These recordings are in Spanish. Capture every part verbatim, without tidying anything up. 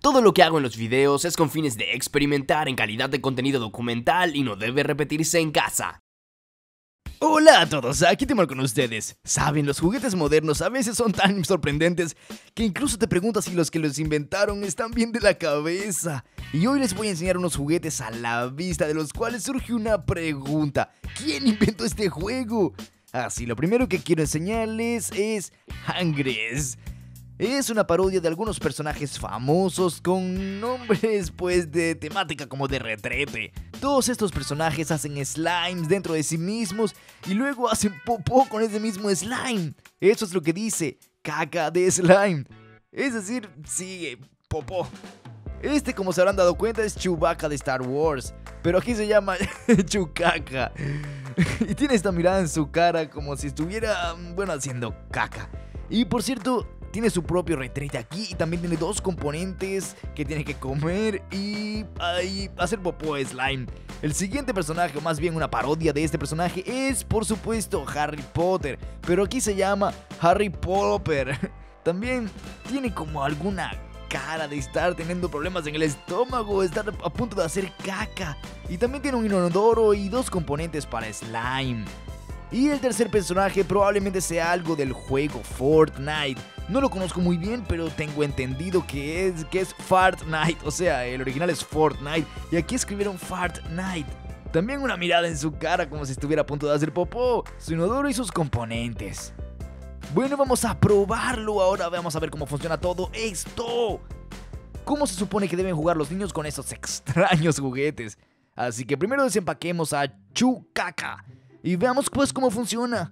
Todo lo que hago en los videos es con fines de experimentar en calidad de contenido documental y no debe repetirse en casa. Hola a todos, aquí Timor con ustedes. Saben, los juguetes modernos a veces son tan sorprendentes que incluso te preguntas si los que los inventaron están bien de la cabeza. Y hoy les voy a enseñar unos juguetes a la vista de los cuales surge una pregunta: ¿quién inventó este juego? Así, lo primero que quiero enseñarles es Hungries. Es una parodia de algunos personajes famosos con nombres pues de temática como de retrete. Todos estos personajes hacen slimes dentro de sí mismos y luego hacen popó con ese mismo slime. Eso es lo que dice caca de slime. Es decir, sigue popó. Este, como se habrán dado cuenta, es Chewbacca de Star Wars, pero aquí se llama Chucaca. Y tiene esta mirada en su cara como si estuviera, bueno, haciendo caca. Y por cierto, tiene su propio retrete aquí y también tiene dos componentes que tiene que comer y ahí hacer popó de slime. El siguiente personaje, o más bien una parodia de este personaje, es por supuesto Harry Potter, pero aquí se llama Harry Popper. También tiene como alguna cara de estar teniendo problemas en el estómago, estar a punto de hacer caca. Y también tiene un inodoro y dos componentes para slime. Y el tercer personaje probablemente sea algo del juego Fortnite. No lo conozco muy bien, pero tengo entendido que es, que es Fartnite. O sea, el original es Fortnite y aquí escribieron Fartnite. También una mirada en su cara como si estuviera a punto de hacer popó, su inodoro y sus componentes. Bueno, vamos a probarlo. Ahora vamos a ver cómo funciona todo esto. ¿Cómo se supone que deben jugar los niños con esos extraños juguetes? Así que primero desempaquemos a Chucaca y veamos pues cómo funciona.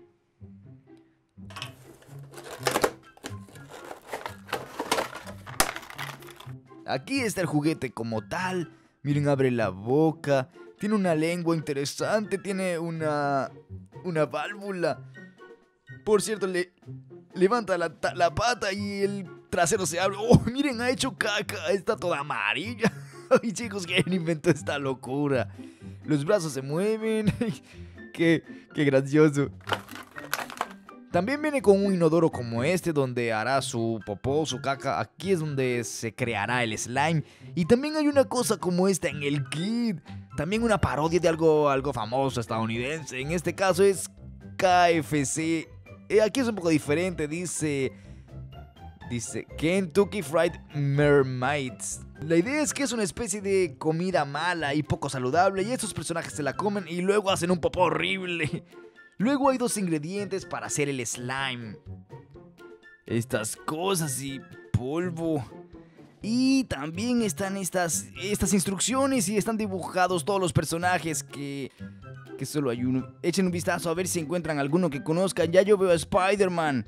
Aquí está el juguete como tal. Miren, abre la boca. Tiene una lengua interesante. Tiene una... una válvula. Por cierto, le... levanta la, la pata y el trasero se abre. ¡Oh, miren! Ha hecho caca. Está toda amarilla. Ay, chicos, ¿quién inventó esta locura? Los brazos se mueven. Qué, qué gracioso. También viene con un inodoro como este, donde hará su popó, su caca. Aquí es donde se creará el slime. Y también hay una cosa como esta en el kit. También una parodia de algo, algo famoso estadounidense. En este caso es K F C. Eh, aquí es un poco diferente. Dice... Dice Kentucky Fried Mermaids. La idea es que es una especie de comida mala y poco saludable, y estos personajes se la comen y luego hacen un popó horrible. Luego hay dos ingredientes para hacer el slime. Estas cosas y polvo. Y también están estas, estas instrucciones y están dibujados todos los personajes que... que solo hay uno. Echen un vistazo a ver si encuentran alguno que conozcan. Ya yo veo a Spider-Man.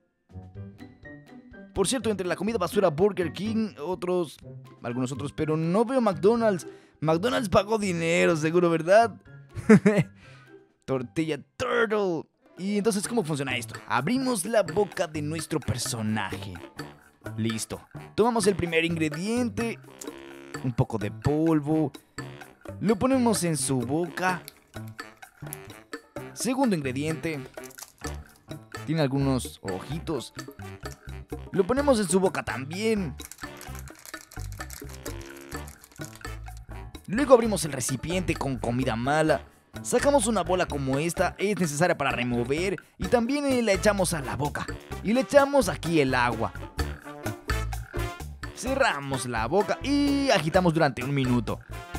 Por cierto, entre la comida basura Burger King, otros, algunos otros, pero no veo McDonald's. McDonald's pagó dinero, seguro, ¿verdad? Tortilla Turtle. Y entonces, ¿cómo funciona esto? Abrimos la boca de nuestro personaje. Listo. Tomamos el primer ingrediente, un poco de polvo, lo ponemos en su boca. Segundo ingrediente, tiene algunos ojitos. Lo ponemos en su boca también. Luego abrimos el recipiente con comida mala. Sacamos una bola como esta, es necesaria para remover. Y también la echamos a la boca. Y le echamos aquí el agua. Cerramos la boca y agitamos durante un minuto.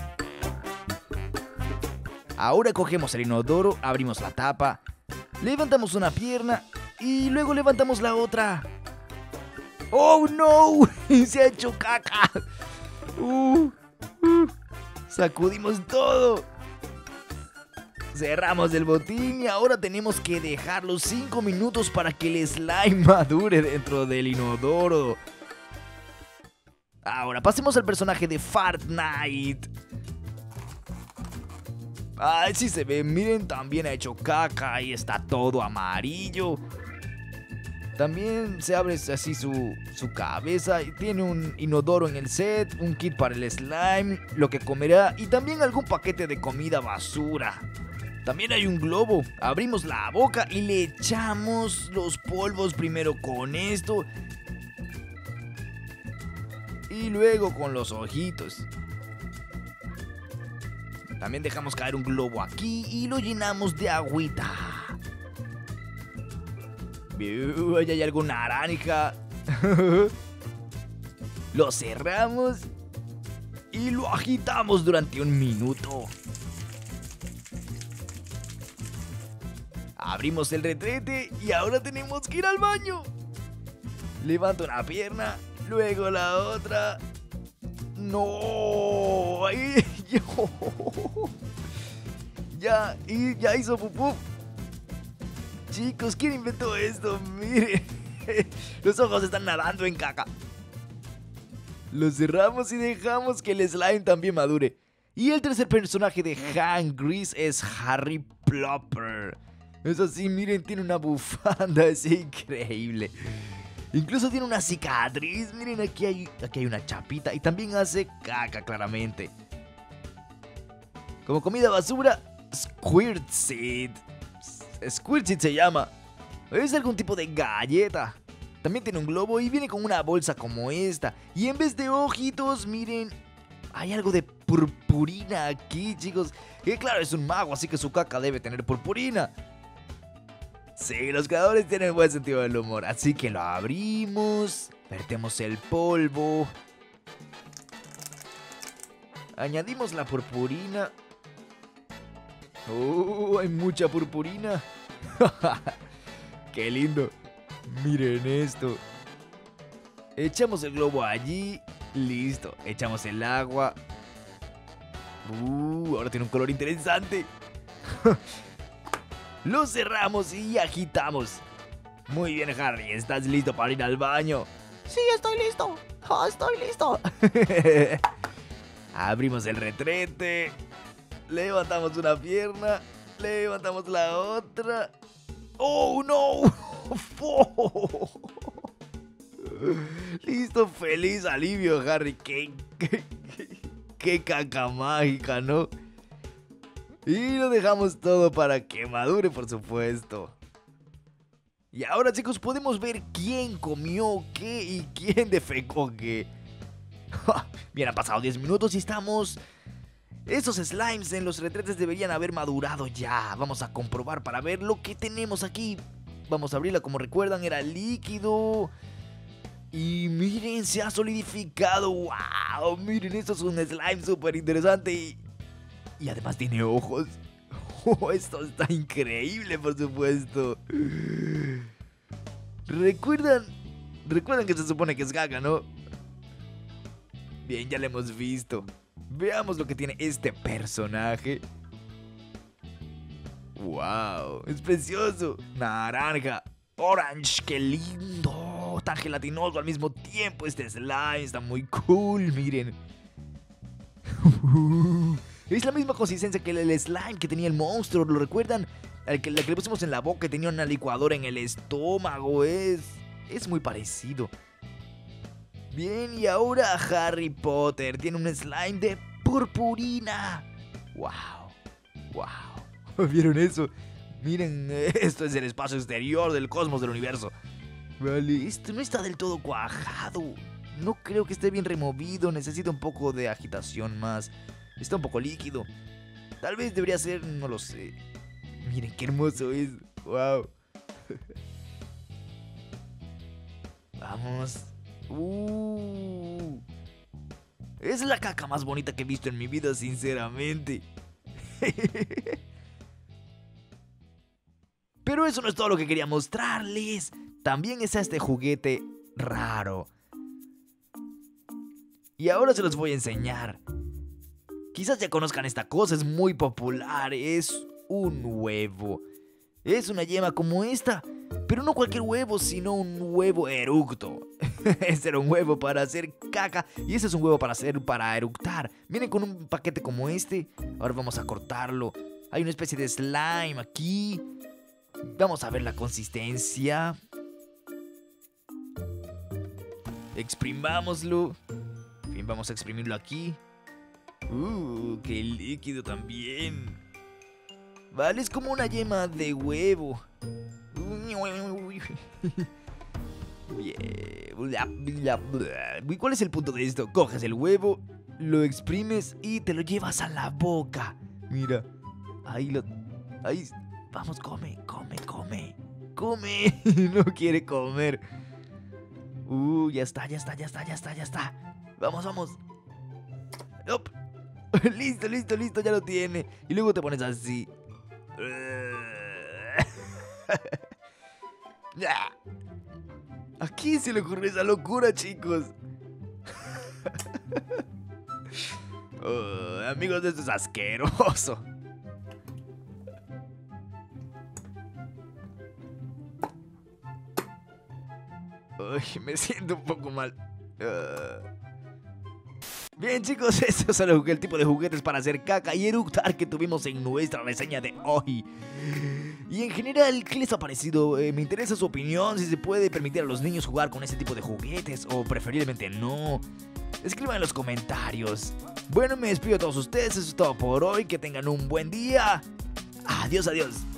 Ahora cogemos el inodoro, abrimos la tapa, levantamos una pierna y luego levantamos la otra. ¡Oh, no! Se ha hecho caca. Uh, uh, sacudimos todo. Cerramos el botín y ahora tenemos que dejarlo cinco minutos para que el slime madure dentro del inodoro. Ahora pasemos al personaje de Fortnite. Ay, sí se ve, miren, también ha hecho caca y está todo amarillo. También se abre así su, su cabeza y tiene un inodoro en el set, un kit para el slime, lo que comerá y también algún paquete de comida basura. También hay un globo. Abrimos la boca y le echamos los polvos primero con esto. Y luego con los ojitos. También dejamos caer un globo aquí y lo llenamos de agüita. Uy, hay algo naranja. Lo cerramos y lo agitamos durante un minuto. Abrimos el retrete y ahora tenemos que ir al baño. Levanto una pierna, luego la otra. No, ay, yo. Ya, y ya hizo pupú. Chicos, ¿quién inventó esto? Miren, los ojos están nadando en caca. Lo cerramos y dejamos que el slime también madure. Y el tercer personaje de Hank Grease es Harry Plopper. Es así, miren, tiene una bufanda, es increíble. Incluso tiene una cicatriz, miren, aquí hay, aquí hay una chapita y también hace caca, claramente. Como comida basura, Squirtseed. Squirtseed se llama. Es algún tipo de galleta. También tiene un globo y viene con una bolsa como esta. Y en vez de ojitos, miren, hay algo de purpurina aquí, chicos. Que claro, es un mago, así que su caca debe tener purpurina. Sí, los creadores tienen buen sentido del humor. Así que lo abrimos, vertemos el polvo, añadimos la purpurina. ¡Oh, hay mucha purpurina! ¡Qué lindo! Miren esto. Echamos el globo allí. Listo, echamos el agua. ¡Uh! Ahora tiene un color interesante. Lo cerramos y agitamos. Muy bien, Harry, ¿estás listo para ir al baño? Sí, estoy listo. Oh, estoy listo. Abrimos el retrete. Levantamos una pierna. Levantamos la otra. ¡Oh, no! Listo, feliz alivio, Harry. ¡Qué, qué, qué, qué caca mágica, ¿no? Y lo dejamos todo para que madure, por supuesto. Y ahora, chicos, podemos ver quién comió qué y quién defecó qué. Bien, han pasado diez minutos y estamos... Esos slimes en los retretes deberían haber madurado ya. Vamos a comprobar para ver lo que tenemos aquí. Vamos a abrirla, como recuerdan, era líquido. Y miren, se ha solidificado. ¡Wow! Miren, esto es un slime súper interesante y... Y además tiene ojos. Oh, esto está increíble, por supuesto. ¿Recuerdan? Recuerdan que se supone que es caca, ¿no? Bien, ya lo hemos visto. Veamos lo que tiene este personaje. ¡Wow! Es precioso. Naranja. Orange. ¡Qué lindo! Tan gelatinoso al mismo tiempo. Este slime está muy cool. Miren. Es la misma consistencia que el slime que tenía el monstruo. ¿Lo recuerdan? El que, el que le pusimos en la boca y tenía una licuadora en el estómago. Es, es muy parecido. Bien, y ahora Harry Potter tiene un slime de purpurina. ¡Wow! ¡Wow! ¿Vieron eso? Miren, esto es el espacio exterior del cosmos del universo. Vale, esto no está del todo cuajado. No creo que esté bien removido. Necesita un poco de agitación más. Está un poco líquido. Tal vez debería ser, no lo sé. Miren qué hermoso es. ¡Wow! Vamos. Uh, es la caca más bonita que he visto en mi vida, sinceramente. Pero eso no es todo lo que quería mostrarles. También está este juguete raro. Y ahora se los voy a enseñar. Quizás ya conozcan esta cosa, es muy popular. Es un huevo. Es una yema como esta, pero no cualquier huevo, sino un huevo eructo. Este era un huevo para hacer caca y ese es un huevo para hacer para eructar. Viene con un paquete como este. Ahora vamos a cortarlo. Hay una especie de slime aquí. Vamos a ver la consistencia. Exprimámoslo. Bien, vamos a exprimirlo aquí. Uh, qué líquido también. Vale, es como una yema de huevo. Bien. ¿Cuál es el punto de esto? Coges el huevo, lo exprimes y te lo llevas a la boca. Mira, ahí lo... Ahí... Vamos, come, come, come. Come. No quiere comer. Uh, ya está, ya está, ya está, ya está, ya está. Vamos, vamos. Op. Listo, listo, listo, ya lo tiene. Y luego te pones así. ¿A quién se le ocurrió esa locura, chicos? Oh, amigos, esto es asqueroso. Uy, me siento un poco mal. Uh. Bien, chicos, estos son los, el tipo de juguetes para hacer caca y eructar que tuvimos en nuestra reseña de hoy. Y en general, ¿qué les ha parecido? Eh, me interesa su opinión, si se puede permitir a los niños jugar con ese tipo de juguetes o preferiblemente no. Escriban en los comentarios. Bueno, me despido a todos ustedes, eso es todo por hoy, que tengan un buen día. Adiós, adiós.